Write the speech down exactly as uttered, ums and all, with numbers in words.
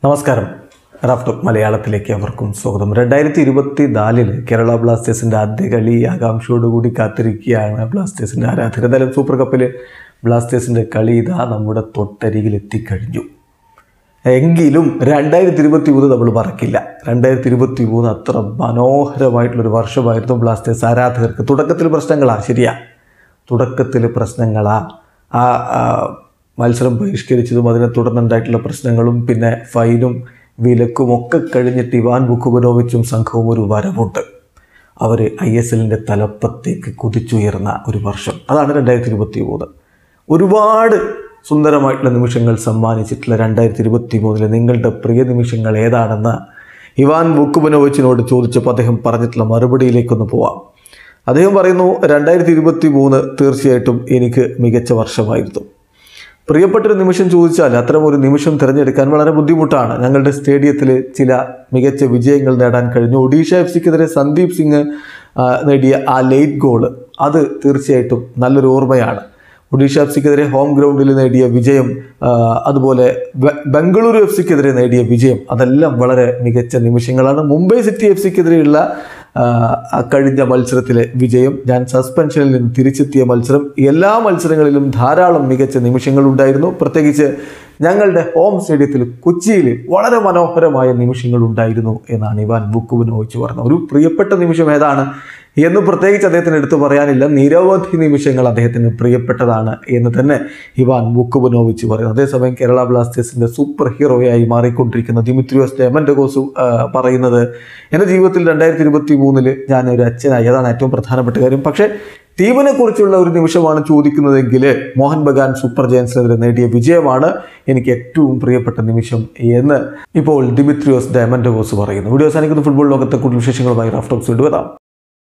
നമസ്കാരം. Raf talk മലയാളത്തിലേക്ക് അവർക്കും സ്വാഗതം. രണ്ടായിരത്തി ഇരുപത്തി നാലില് കേരള ബ്ലാസ്റ്റേഴ്സിൻ്റെ ആദ്യ കളി ആകാംക്ഷയോടുകൂടി കാത്തിരിക്കുകയാണ് ബ്ലാസ്റ്റേഴ്സിൻ്റെ ആരാധകർ. എന്തായാലും സൂപ്പർ കപ്പിൽ ബ്ലാസ്റ്റേഴ്സിൻ്റെ കളി ഇതാ നമ്മുടെ തൊട്ടരികിൽ എത്തിക്കഴിഞ്ഞു. എങ്കിലും രണ്ടായിരത്തി ഇരുപത്തി മൂന്ന് നമ്മൾ മറക്കില്ല. രണ്ടായിരത്തി ഇരുപത്തി മൂന്ന് അത്ര മനോഹരമായിട്ടുള്ളൊരു വർഷമായിരുന്നു ബ്ലാസ്റ്റേഴ്സ് ആരാധകർക്ക്. തുടക്കത്തിൽ പ്രശ്നങ്ങളാ, ശരിയാ, തുടക്കത്തിൽ പ്രശ്നങ്ങളാ. ആ മത്സരം ബഹിഷ്കരിച്ചതും അതിനെ തുടർന്നുണ്ടായിട്ടുള്ള പ്രശ്നങ്ങളും പിന്നെ ഫൈനും വിലക്കും ഒക്കെ കഴിഞ്ഞിട്ട് ഇവാൻ വുക്കുബനോവിച്ചും സംഘവും ഒരു വരവുണ്ട്. അവർ ഐ എസ് എല്ലിൻ്റെ തലപ്പത്തേക്ക് കുതിച്ചുയർന്ന ഒരു വർഷം അതാണ് രണ്ടായിരത്തി ഇരുപത്തി മൂന്ന്. ഒരുപാട് സുന്ദരമായിട്ടുള്ള നിമിഷങ്ങൾ സമ്മാനിച്ചിട്ടുള്ള രണ്ടായിരത്തി ഇരുപത്തി മൂന്നിലെ നിങ്ങളുടെ പ്രിയ നിമിഷങ്ങൾ ഏതാണെന്ന് ഇവാൻ വുക്കുബനോവിച്ചിനോട് ചോദിച്ചപ്പോൾ അദ്ദേഹം പറഞ്ഞിട്ടുള്ള മറുപടിയിലേക്കൊന്ന് പോവാം. അദ്ദേഹം പറയുന്നു, രണ്ടായിരത്തി ഇരുപത്തി മൂന്ന് തീർച്ചയായിട്ടും എനിക്ക് മികച്ച വർഷമായിരുന്നു. പ്രിയപ്പെട്ടൊരു നിമിഷം ചോദിച്ചാൽ അത്തരം ഒരു നിമിഷം തിരഞ്ഞെടുക്കാൻ വളരെ ബുദ്ധിമുട്ടാണ്. ഞങ്ങളുടെ സ്റ്റേഡിയത്തിൽ ചില മികച്ച വിജയങ്ങൾ നേടാൻ കഴിഞ്ഞു. ഒഡീഷ എഫ് സിക്കെതിരെ സന്ദീപ് സിംഗ് നേടിയ ആ ലേറ്റ് ഗോള് അത് തീർച്ചയായിട്ടും നല്ലൊരു ഓർമ്മയാണ്. ഒഡീഷ എഫ് സിക്കെതിരെ ഹോം ഗ്രൗണ്ടിൽ നേടിയ വിജയം, അതുപോലെ ബംഗളൂരു എഫ് സിക്കെതിരെ നേടിയ വിജയം, അതെല്ലാം വളരെ മികച്ച നിമിഷങ്ങളാണ്. മുംബൈ സിറ്റി എഫ് സിക്കെതിരെയുള്ള കഴിഞ്ഞ മത്സരത്തിലെ വിജയം, ഞാൻ സസ്പെൻഷനിൽ നിന്ന് തിരിച്ചെത്തിയ മത്സരം, എല്ലാ മത്സരങ്ങളിലും ധാരാളം മികച്ച നിമിഷങ്ങളുണ്ടായിരുന്നു. പ്രത്യേകിച്ച് ഞങ്ങളുടെ ഹോം സ്റ്റേഡിയത്തിൽ കൊച്ചിയിൽ വളരെ മനോഹരമായ നിമിഷങ്ങൾ ഉണ്ടായിരുന്നു എന്നാണ് ഇവാൻ വുക്കുബനോവിച്ച് പറഞ്ഞത്. ഒരു പ്രിയപ്പെട്ട നിമിഷം ഏതാണ് എന്ന് പ്രത്യേകിച്ച് അദ്ദേഹത്തിന് എടുത്തു പറയാനില്ല. നിരവധി നിമിഷങ്ങൾ അദ്ദേഹത്തിന് പ്രിയപ്പെട്ടതാണ് എന്ന് തന്നെ ഇവാൻ വുക്കുബനോവിച്ച് പറയുന്നു. അതേസമയം കേരള ബ്ലാസ്റ്റേഴ്സിൻ്റെ സൂപ്പർ ഹീറോയായി മാറിക്കൊണ്ടിരിക്കുന്ന ദിമിത്രിയോസ് ഡയമൻഡഗോസ് പറയുന്നത്, എൻ്റെ ജീവിതത്തിൽ രണ്ടായിരത്തി ഇരുപത്തി മൂന്നില് ഞാൻ ഒരു അച്ഛനായി, അതാണ് ഏറ്റവും പ്രധാനപ്പെട്ട കാര്യം. പക്ഷേ ടീമിനെ കുറിച്ചുള്ള ഒരു നിമിഷമാണ് ചോദിക്കുന്നതെങ്കിൽ മോഹൻ ബഗാൻ സൂപ്പർ ജയൻസിനെതിരെ നേടിയ വിജയമാണ് എനിക്ക് ഏറ്റവും പ്രിയപ്പെട്ട നിമിഷം എന്ന് ഇപ്പോൾ ദിമിത്രിയോസ് ഡയമൻഡഗോസ് പറയുന്നു. വീഡിയോ അവസാനിക്കുന്ന ഫുട്ബോൾ ലോകത്തെ കൂടുതൽ വിശേഷങ്ങളുമായി റാഫ് ടോക്സ് വീണ്ടും വരാം.